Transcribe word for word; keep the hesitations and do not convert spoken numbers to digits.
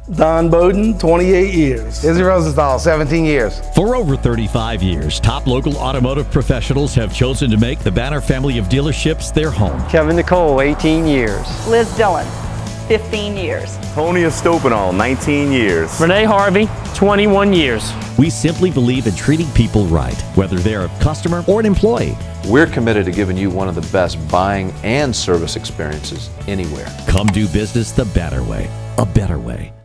Don Bowden, twenty-eight years. Izzy Rosenthal, seventeen years. For over thirty-five years, top local automotive professionals have chosen to make the Banner family of dealerships their home. Kevin Nicole, eighteen years. Liz Dillon, fifteen years. Tony Estopanol, nineteen years. Renee Harvey, twenty-one years. We simply believe in treating people right, whether they're a customer or an employee. We're committed to giving you one of the best buying and service experiences anywhere. Come do business the Banner way, a better way.